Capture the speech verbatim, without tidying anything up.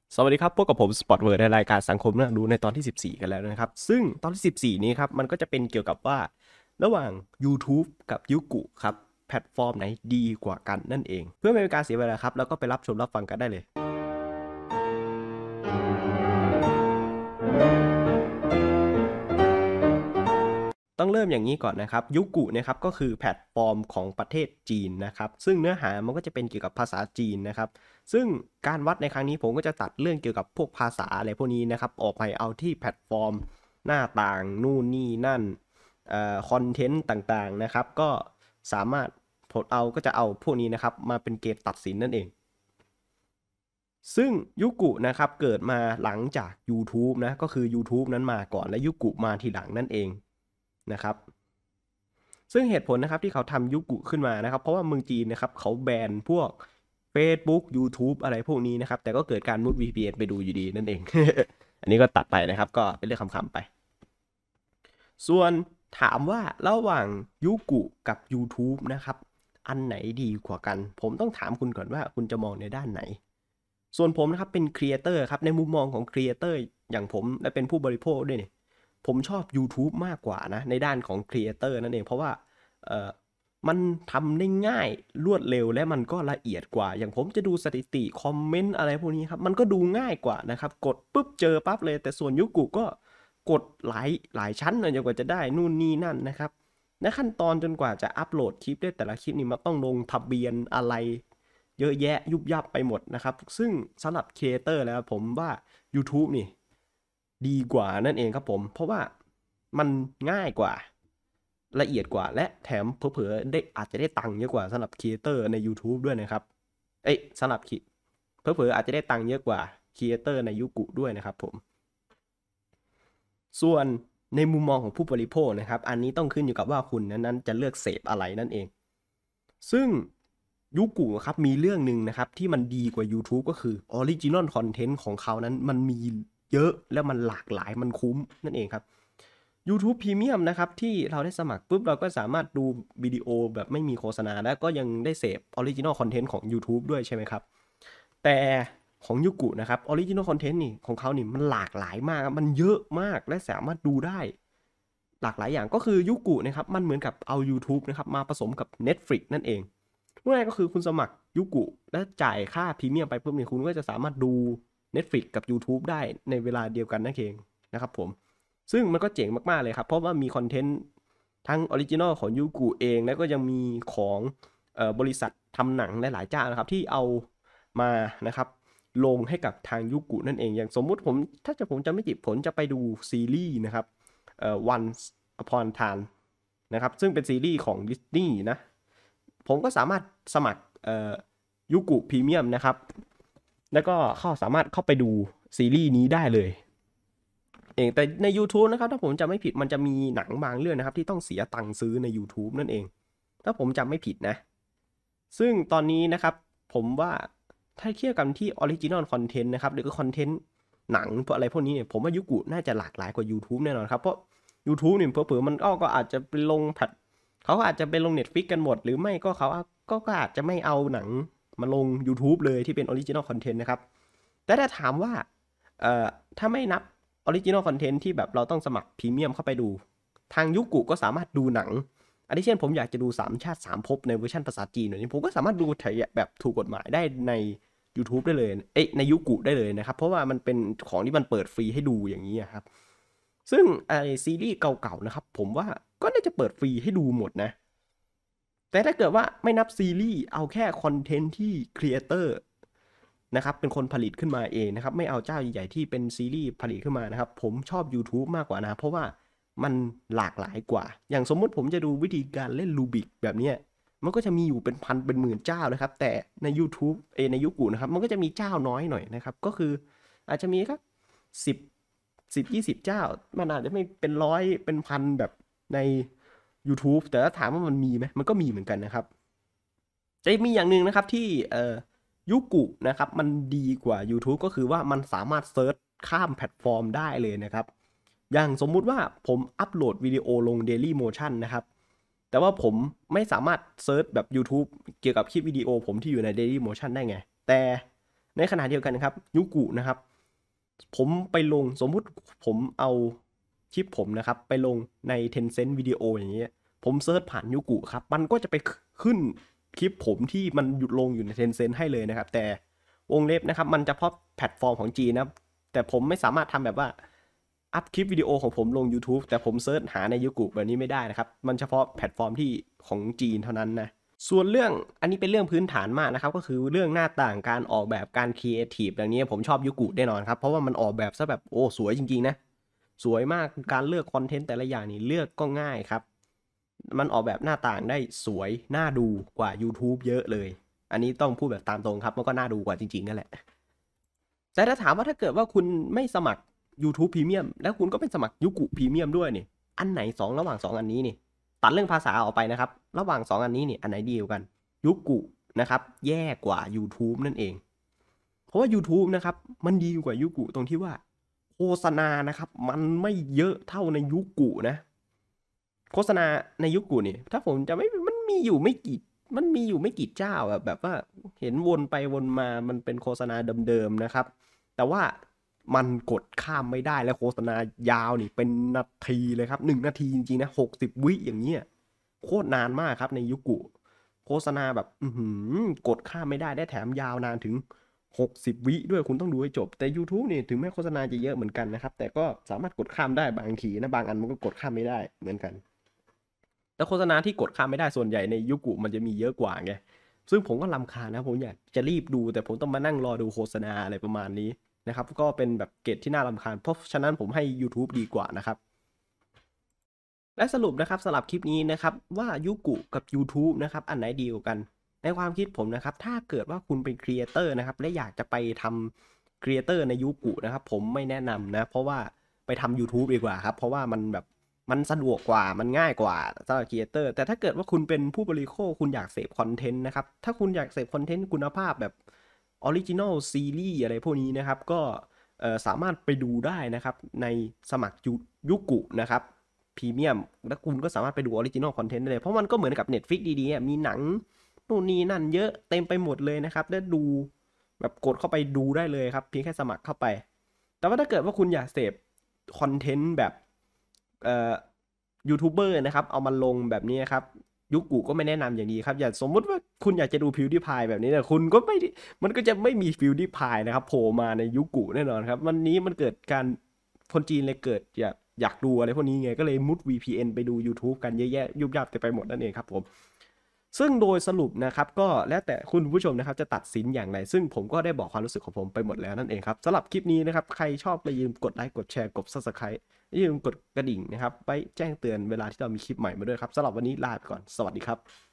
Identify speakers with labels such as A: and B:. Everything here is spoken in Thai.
A: สวัสดีครับพวกกับผมสปอตเวิร์ดในรายการสังคมน่ารู้ในตอนที่สิบสี่กันแล้วนะครับซึ่งตอนที่สิบสี่นี้ครับมันก็จะเป็นเกี่ยวกับว่าระหว่าง YouTube กับยูกุครับแพลตฟอร์มไหนดีกว่ากันนั่นเองเพื่อไม่เป็นการเสียเวลาครับแล้วก็ไปรับชมรับฟังกันได้เลย ต้องเริ่มอย่างนี้ก่อนนะครับยุกุนะครับก็คือแพลตฟอร์มของประเทศจีนนะครับซึ่งเนื้อหามันก็จะเป็นเกี่ยวกับภาษาจีนนะครับซึ่งการวัดในครั้งนี้ผมก็จะตัดเรื่องเกี่ยวกับพวกภาษาอะไรพวกนี้นะครับออกไปเอาที่แพลตฟอร์มหน้าต่างนู่นนี่นั่นเอ่อคอนเทนต์ต่างๆนะครับก็สามารถผลเอาก็จะเอาพวกนี้นะครับมาเป็นเกณฑ์ตัดสินนั่นเองซึ่งยุกุนะครับเกิดมาหลังจาก YouTube นะก็คือ YouTube นั้นมาก่อนและยุกุมาทีหลังนั่นเองนะครับ ซึ่งเหตุผลนะครับที่เขาทำยุกุขึ้นมานะครับเพราะว่าเมืองจีนนะครับเขาแบนพวก Facebook YouTube อะไรพวกนี้นะครับแต่ก็เกิดการมุด วี พี เอ็น ไปดูอยู่ดีนั่นเอง อันนี้ก็ตัดไปนะครับก็เป็นเรื่องคำๆไปส่วนถามว่าระหว่างยุกุกับ YouTube นะครับอันไหนดีกว่ากันผมต้องถามคุณก่อนว่าคุณจะมองในด้านไหนส่วนผมนะครับเป็นครีเอเตอร์ครับในมุมมองของครีเอเตอร์อย่างผมและเป็นผู้บริโภคด้วยเนี่ยผมชอบ YouTube มากกว่านะในด้านของครีเอเตอร์นั่นเองเพราะว่าเอ่อมันทำได้ง่ายรวดเร็วและมันก็ละเอียดกว่าอย่างผมจะดูสถิติคอมเมนต์อะไรพวกนี้ครับมันก็ดูง่ายกว่านะครับกดปุ๊บเจอปั๊บเลยแต่ส่วนยุกุก็กดหลายหลายชั้นเลยจนกว่าจะได้นู่นนี่นั่นนะครับและขั้นตอนจนกว่าจะอัปโหลดคลิปได้แต่ละคลิปนี่มันต้องลงทะเบียนอะไรเยอะแยะยุบยับไปหมดนะครับซึ่งสำหรับครีเอเตอร์แล้วผมว่า YouTube นี่ดีกว่านั่นเองครับผมเพราะว่ามันง่ายกว่าละเอียดกว่าและแถมเผลอๆได้อาจจะได้ตังค์เยอะกว่าสำหรับครีเอเตอร์ใน YouTube ด้วยนะครับเอ้ยสำหรับเผลอๆอาจจะได้ตังค์เยอะกว่าครีเอเตอร์ในยุกุด้วยนะครับผมส่วนในมุมมองของผู้บริโภคนะครับอันนี้ต้องขึ้นอยู่กับว่าคุณนั้นจะเลือกเสพอะไรนั่นเองซึ่งยุกุครับมีเรื่องหนึ่งนะครับที่มันดีกว่า YouTube ก็คือ Original Content ของเขานั้นมันมีเยอะและมันหลากหลายมันคุ้มนั่นเองครับ YouTube Premium นะครับที่เราได้สมัครปุ๊บเราก็สามารถดูวิดีโอแบบไม่มีโฆษณาและก็ยังได้เสพ Original Content ของ YouTube ด้วยใช่ไหมครับแต่ของยูกุนะครับ Original Content นี่ของเขานี่มันหลากหลายมากมันเยอะมากและสามารถดูได้หลากหลายอย่างก็คือยูกุนะครับมันเหมือนกับเอา YouTube นะครับมาผสมกับ Netflix นั่นเองง่ายก็คือคุณสมัครยูกุและจ่ายค่าพรีเมียมไปปุ๊บเนี่ยคุณก็จะสามารถดู Netflix กับ YouTube ได้ในเวลาเดียวกันนั่นเองนะครับผม ซึ่งมันก็เจ๋งมากๆเลยครับเพราะว่ามีคอนเทนต์ทั้งออริจินอลของยูกุเองแล้วก็ยังมีของออบริษัททำหนังหลายๆเจ้านะครับที่เอามานะครับลงให้กับทางยูกุนั่นเองอย่างสมมุติผมถ้าจะผมจะไม่ผิดผมจะไปดูซีรีส์นะครับเอ่อ Once Upon a Time นะครับซึ่งเป็นซีรีส์ของดิสนีย์นะผมก็สามารถสมัครเอ่อยูกุพรีเมียมนะครับแล้วก็เข้าสามารถเข้าไปดูซีรีส์นี้ได้เลย เองแต่ใน YouTube นะครับถ้าผมจำไม่ผิดมันจะมีหนังบางเรื่องนะครับที่ต้องเสียตังค์ซื้อใน YouTube นั่นเองถ้าผมจำไม่ผิดนะซึ่งตอนนี้นะครับผมว่าถ้าเทียบกันที่ Original Content นะครับหรือก็คอนเทนต์หนังพวกอะไรพวกนี้เนี่ยผมว่ายุกุน่าจะหลากหลายกว่า YouTube แน่นอนครับเพราะ YouTube เนี่ยเผลอๆมันก็ก็อาจจะไปลงแพลตเขาอาจจะไปลง Netflix กันหมดหรือไม่ก็เขาก็ก็อาจจะไม่เอาหนังมาลง YouTube เลยที่เป็น Original Content นะครับแต่ถ้าถามว่าเอ่อถ้าไม่นับ Original Content ที่แบบเราต้องสมัครพรีเมียมเข้าไปดูทางยุกุก็สามารถดูหนังอันที่เช่นผมอยากจะดูสามชาติสามภพในเวอร์ชันภาษาจีนแบบนี้ผมก็สามารถดูถ่ายแบบถูกกฎหมายได้ใน YouTube ได้เลยเอ้ยในยุกุได้เลยนะครับเพราะว่ามันเป็นของที่มันเปิดฟรีให้ดูอย่างนี้ครับซึ่งไอซีรีส์เก่าๆนะครับผมว่าก็น่าจะเปิดฟรีให้ดูหมดนะแต่ถ้าเกิดว่าไม่นับซีรีส์เอาแค่คอนเทนต์ที่ครีเอเตอร์นะครับเป็นคนผลิตขึ้นมาเองนะครับไม่เอาเจ้าใหญ่ๆที่เป็นซีรีส์ผลิตขึ้นมานะครับผมชอบ YouTube มากกว่านะเพราะว่ามันหลากหลายกว่าอย่างสมมุติผมจะดูวิธีการเล่นรูบิกแบบนี้มันก็จะมีอยู่เป็นพันเป็นหมื่นเจ้านะครับแต่ใน YouTube เอในยุกูนะครับมันก็จะมีเจ้าน้อยหน่อยนะครับก็คืออาจจะมีครับสิบสิบยี่สิบเจ้ามันอาจจะไม่เป็นร้อยเป็นพันแบบใน YouTube แต่ถ้าถามว่ามันมีไหมมันก็มีเหมือนกันนะครับจะมีอย่างหนึ่งนะครับที่เอ่อ ยุกุนะครับมันดีกว่า YouTube ก็คือว่ามันสามารถเซิร์ชข้ามแพลตฟอร์มได้เลยนะครับอย่างสมมุติว่าผมอัปโหลดวิดีโอลง Daily Motion นะครับแต่ว่าผมไม่สามารถเซิร์ชแบบ YouTube เกี่ยวกับคลิปวิดีโอผมที่อยู่ใน Daily Motion ได้ไงแต่ในขณะเดียวกันครับยูกุนะครับผมไปลงสมมุติผมเอาคลิปผมนะครับไปลงใน Tencent วิดีโออย่างเงี้ยผมเซิร์ชผ่านยูกุครับมันก็จะไปขึ้นคลิปผมที่มันหยุดลงอยู่ใน Tencent ให้เลยนะครับแต่วงเล็บนะครับมันเฉพาะแพลตฟอร์มของจีนนะแต่ผมไม่สามารถทำแบบว่าอัพคลิปวิดีโอของผมลง YouTube แต่ผมเซิร์ชหาในยูกุแบบนี้ไม่ได้นะครับมันเฉพาะแพลตฟอร์มที่ของจีนเท่านั้นนะส่วนเรื่องอันนี้เป็นเรื่องพื้นฐานมากนะครับก็คือเรื่องหน้าต่างการออกแบบการครีเอทีฟอย่างนี้ผมชอบยูกุแน่นอนครับเพราะว่ามันออกแบบซะแบบโอ้สวยจริงๆนะสวยมากการเลือกคอนเทนต์แต่ละอย่างนี่เลือกก็ง่ายครับมันออกแบบหน้าต่างได้สวยน่าดูกว่า YouTube เยอะเลยอันนี้ต้องพูดแบบตามตรงครับมันก็น่าดูกว่าจริงๆนั่นแหละแต่ถ้าถามว่าถ้าเกิดว่าคุณไม่สมัคร YouTube Premium แล้วคุณก็ไปสมัครยูกุ Premium ด้วยนี่อันไหนสองระหว่างสองอันนี้นี่ตัดเรื่องภาษาออกไปนะครับระหว่างสองอันนี้นี่อันไหนดีกว่ากันยูกุนะครับแย่กว่า YouTube นั่นเองเพราะว่า YouTube นะครับมันดีกว่ายูกุตรงที่ว่าโฆษณานะครับมันไม่เยอะเท่าในยูกุนะโฆษณาในยูกุนี่ถ้าผมจะไม่มันมีอยู่ไม่กี่มันมีอยู่ไม่กี่เจ้าอะแบบว่าเห็นวนไปวนมามันเป็นโฆษณาเดิมๆนะครับแต่ว่ามันกดข้ามไม่ได้แล้วโฆษณายาวนี่เป็นนาทีเลยครับหนึ่งนาทีจริงๆนะหกสิบวิอย่างเงี้ยโคตรนานมากครับในยูกุโฆษณาแบบอืกดข้ามไม่ได้ได้แถมยาวนานถึงหกสิบวิด้วยคุณต้องดูให้จบแต่ YouTube นี่ถึงแม้โฆษณาจะเยอะเหมือนกันนะครับแต่ก็สามารถกดข้ามได้บางทีนะบางอันมันก็กดข้ามไม่ได้เหมือนกันแต่โฆษณาที่กดข้ามไม่ได้ส่วนใหญ่ในยูกุมันจะมีเยอะกว่าไงซึ่งผมก็รำคาญนะผมอยากจะรีบดูแต่ผมต้องมานั่งรอดูโฆษณาอะไรประมาณนี้นะครับก็เป็นแบบเกรดที่น่ารำคาญเพราะฉะนั้นผมให้ YouTube ดีกว่านะครับและสรุปนะครับสำหรับคลิปนี้นะครับว่ายูกุกับ YouTube นะครับอันไหนดีกว่ากันในความคิดผมนะครับถ้าเกิดว่าคุณเป็นครีเอเตอร์นะครับและอยากจะไปทำครีเอเตอร์ในยูกุนะครับผมไม่แนะนำนะเพราะว่าไปทำ YouTube ดีกว่าครับเพราะว่ามันแบบมันสะดวกกว่ามันง่ายกว่าสำหรับครีเอเตอร์แต่ถ้าเกิดว่าคุณเป็นผู้บริโภคคุณอยากเสพคอนเทนต์นะครับถ้าคุณอยากเสพคอนเทนต์คุณภาพแบบออริจินอลซีรีส์อะไรพวกนี้นะครับก็สามารถไปดูได้นะครับในสมัครยูกุนะครับพรีเมียมแล้วคุณก็สามารถไปดูออริจินอลคอนเทนต์ได้เลยเพราะมันก็เหมือนกับ Netflix ดีๆมีหนังนู่นนี่นั่นเยอะเต็มไปหมดเลยนะครับได้ดูแบบกดเข้าไปดูได้เลยครับเพียงแค่สมัครเข้าไปแต่ว่าถ้าเกิดว่าคุณอยากเสพคอนเทนต์แบบเอ่อยูทูบเบอร์นะครับเอามาลงแบบนี้ครับยูกุก็ไม่แนะนำอย่างนี้ครับอย่าสมมุติว่าคุณอยากจะดูพิวดี้พายแบบนี้แต่คุณก็ไม่มันก็จะไม่มีพิวดี้พายนะครับโผล่มาในยูกุแน่นอนครับวันนี้มันเกิดการคนจีนเลยเกิดอยากอยากดูอะไรพวกนี้ไงก็เลยมุด วี พี เอ็น ไปดู YouTube กันเยอะแยะยุบยับไปหมดนั่นเองครับผมซึ่งโดยสรุปนะครับก็แล้วแต่คุณผู้ชมนะครับจะตัดสินอย่างไรซึ่งผมก็ได้บอกความรู้สึกของผมไปหมดแล้วนั่นเองครับสำหรับคลิปนี้นะครับใครชอบอย่าลืมกดไลค์กดแชร์กด ซับสไครบ์ อย่าลืมกดกระดิ่งนะครับไว้แจ้งเตือนเวลาที่เรามีคลิปใหม่มาด้วยครับสำหรับวันนี้ลาไปก่อนสวัสดีครับ